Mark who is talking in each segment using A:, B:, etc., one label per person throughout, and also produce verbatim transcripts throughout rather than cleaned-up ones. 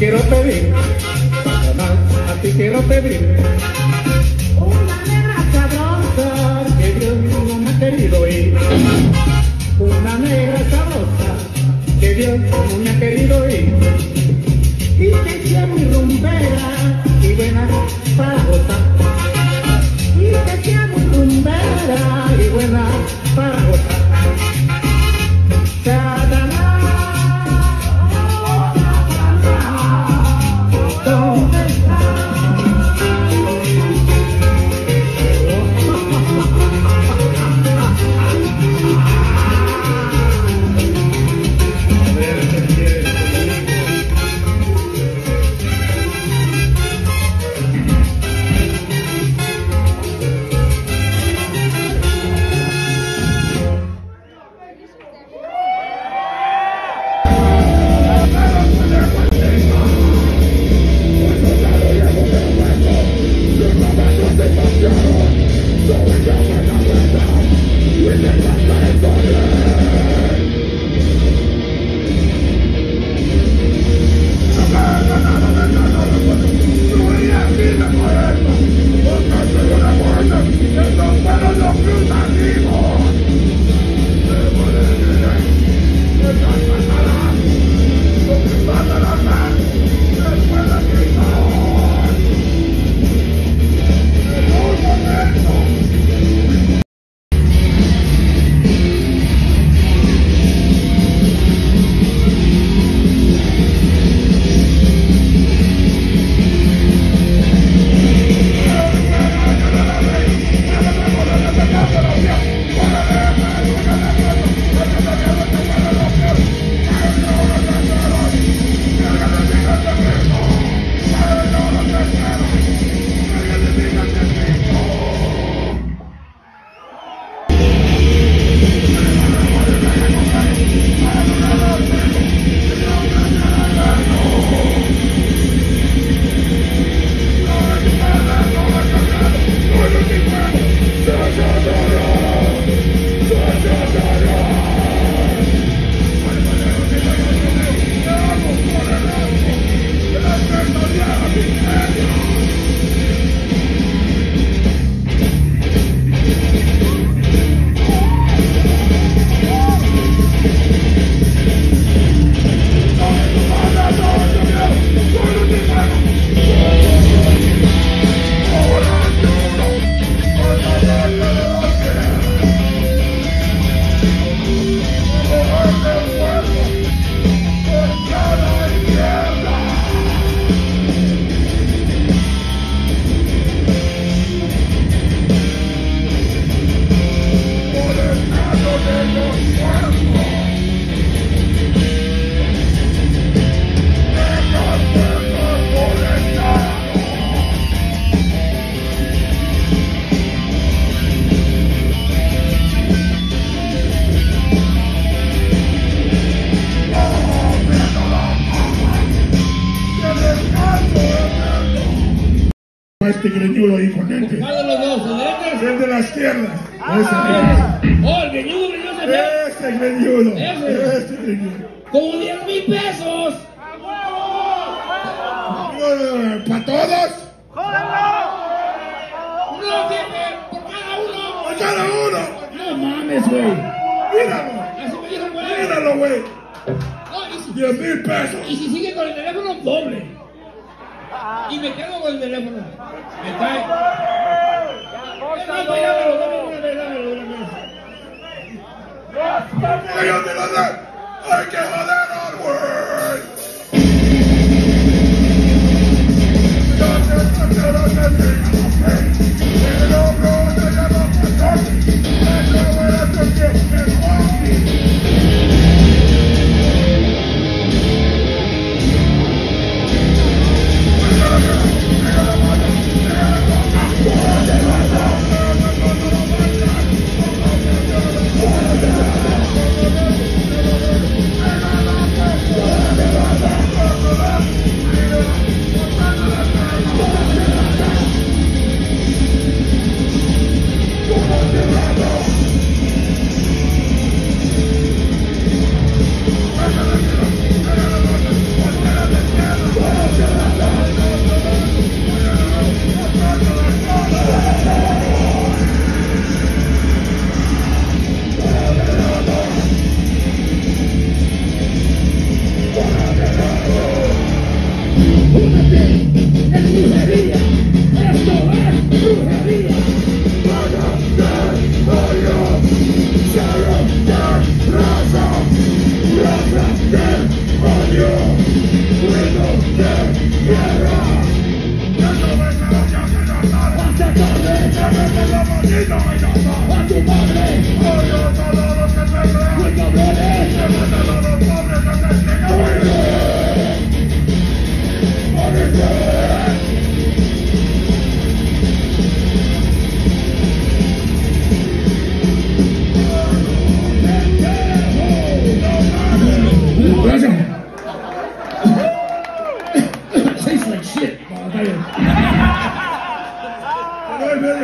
A: quiero pedir, Satanás, a ti quiero pedir una negra sabrosa que Dios no me ha querido ir. Una negra sabrosa que Dios no me ha querido ir. Y que sea muy rumbera y buena para gozar. Y que sea muy rumbera y buena para gozar.
B: Este greñudo ahí con este.
C: ¿Cuál de los dos? ¿El derecho?
B: El de las piernas.
C: Ah, oh, el greñudo, greñudo se ve.
B: Este greñudo.
C: Ese.
B: Este greñudo.
C: Como diez mil pesos.
B: ¿Para todos?
C: No, jefe, por cada uno.
B: ¡Por cada uno!
C: No mames, güey.
B: ¡Míralo!
C: Así me dijo el güey.
B: ¡Míralo, güey!
C: No, y si,
B: ¡Diez mil pesos!
C: y si sigue con el teléfono, doble. Y me quedo con el teléfono. Me cae. No, pues dámelo, dámelo, dámelo, dámelo.
B: ¡Ellos te lo dan! ¡Hay que joder al güey!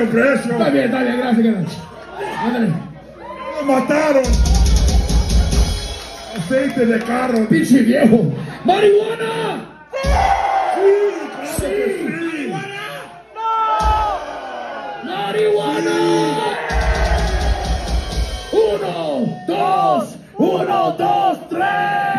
B: precio.
C: Está bien, está bien, gracias, gracias. Ándale.
B: Lo mataron. Aceite de carro.
C: Pinche viejo. ¡Marihuana!
B: Sí, claro que sí.
C: ¡Marihuana! Uno, dos, uno, dos, tres.